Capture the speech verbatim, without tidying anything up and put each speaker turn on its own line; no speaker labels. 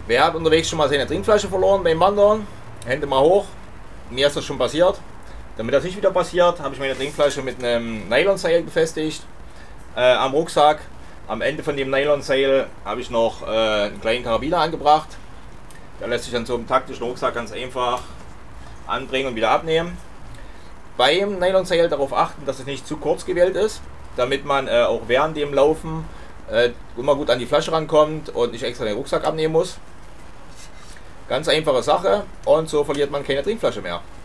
Wer hat unterwegs schon mal seine Trinkflasche verloren beim Wandern? Hände mal hoch. Mir ist das schon passiert. Damit das nicht wieder passiert, habe ich meine Trinkflasche mit einem Nylonseil befestigt äh, am Rucksack. Am Ende von dem Nylonseil habe ich noch äh, einen kleinen Karabiner angebracht. Der lässt sich dann so im taktischen Rucksack ganz einfach anbringen und wieder abnehmen. Beim Nylonseil darauf achten, dass es nicht zu kurz gewählt ist, damit man äh, auch während dem Laufen äh, immer gut an die Flasche rankommt und nicht extra den Rucksack abnehmen muss. Ganz einfache Sache und so verliert man keine Trinkflasche mehr.